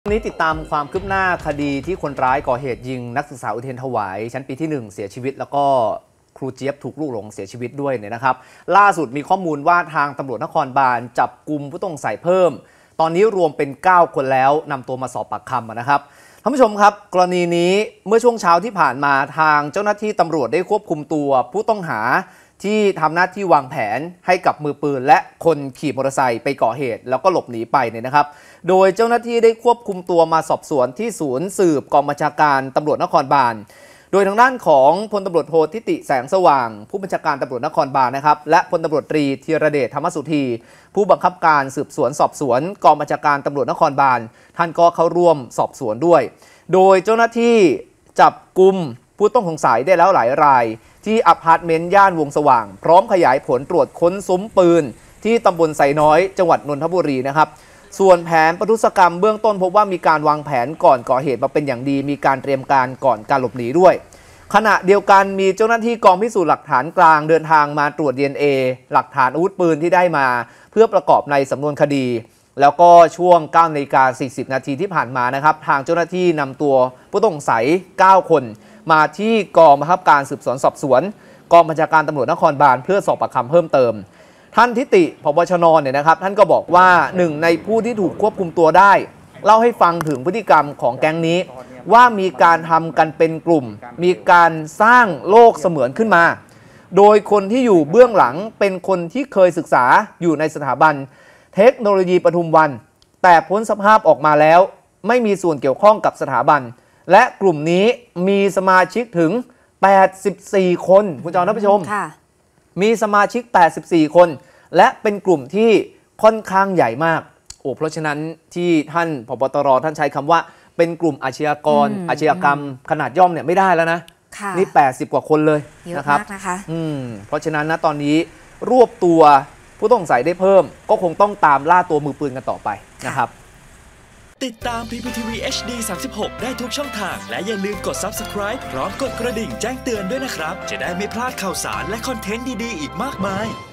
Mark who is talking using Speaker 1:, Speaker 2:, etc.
Speaker 1: วันนี้ติดตามความคืบหน้าคดีที่คนร้ายก่อเหตุยิงนักศึกษาอุเทรนถวายชั้นปีที่ 1เสียชีวิตแล้วก็ครูเจี๊ยบถูกลูกหลงเสียชีวิตด้วยเนี่ยนะครับล่าสุดมีข้อมูลว่าทางตำรวจนครบาลจับกุมผู้ต้องสงสัยเพิ่มตอนนี้รวมเป็น9คนแล้วนำตัวมาสอบปากคำนะครับท่านผู้ชมครับกรณีนี้เมื่อช่วงเช้าที่ผ่านมาทางเจ้าหน้าที่ตำรวจได้ควบคุมตัวผู้ต้องหาที่ทำหน้าที่วางแผนให้กับมือปืนและคนขี่มอเตอร์ไซค์ไปก่อเหตุแล้วก็หลบหนีไปเนี่ยนะครับโดยเจ้าหน้าที่ได้ควบคุมตัวมาสอบสวนที่ศูนย์สืบกองบัญชาการตำรวจนครบาลโดยทางด้านของพลตำรวจโททิติแสงสว่างผู้บัญชาการตำรวจนครบาลนะครับและพลตำรวจตรีธีรเดชธรรมสุธีผู้บังคับการสืบสวนสอบสวนกองบัญชาการตำรวจนครบาลท่านก็เข้าร่วมสอบสวนด้วยโดยเจ้าหน้าที่จับกุมผู้ต้องสงสัยได้แล้วหลายรายที่อพาร์ตเมนต์ย่านวงสว่างพร้อมขยายผลตรวจค้นซุ้มปืนที่ตำบลไซน้อยจังหวัดนนทบุรีนะครับส่วนแผนประทุษกรรมเบื้องต้นพบว่ามีการวางแผนก่อนก่อเหตุมาเป็นอย่างดีมีการเตรียมการก่อนการหลบหนีด้วยขณะเดียวกันมีเจ้าหน้าที่กองพิสูจน์หลักฐานกลางเดินทางมาตรวจ DNA หลักฐานอาวุธปืนที่ได้มาเพื่อประกอบในสำนวนคดีแล้วก็ช่วง 9:40 นาทีที่ผ่านมานะครับทางเจ้าหน้าที่นำตัวผู้ต้องสงสัย9คนมาที่กองบังคับการสืบสวนสอบสวนกองบัญชาการตำรวจนครบาลเพื่อสอบปากคำเพิ่มเติมท่านทิติผบชน.เนี่ยนะครับท่านก็บอกว่าหนึ่งในผู้ที่ถูกควบคุมตัวได้เล่าให้ฟังถึงพฤติกรรมของแก๊งนี้ว่ามีการทำกันเป็นกลุ่มมีการสร้างโลกเสมือนขึ้นมาโดยคนที่อยู่เบื้องหลังเป็นคนที่เคยศึกษาอยู่ในสถาบันเทคโนโลยีปทุมวันแต่พ้นสภาพออกมาแล้วไม่มีส่วนเกี่ยวข้องกับสถาบันและกลุ่มนี้มีสมาชิกถึง84คนคุณจอมท่านผู้ชมมีสมาชิก84คนและเป็นกลุ่มที่ค่อนข้างใหญ่มากเพราะฉะนั้นที่ท่านผบตรท่านใช้คำว่าเป็นกลุ่มอาชญากรอาชญากรรมขนาดย่อมเนี่ยไม่ได้แล้วนะนี่80กว่าคนเลยนะครับเพราะฉะนั้นนะตอนนี้รวบตัวผู้ต้องสงสัยได้เพิ่มก็คงต้องตามล่าตัวมือปืนกันต่อไปนะครับ
Speaker 2: ติดตาม PPTV HD 36 ได้ทุกช่องทางและอย่าลืมกด Subscribe พร้อมกดกระดิ่งแจ้งเตือนด้วยนะครับจะได้ไม่พลาดข่าวสารและคอนเทนต์ดีๆอีกมากมาย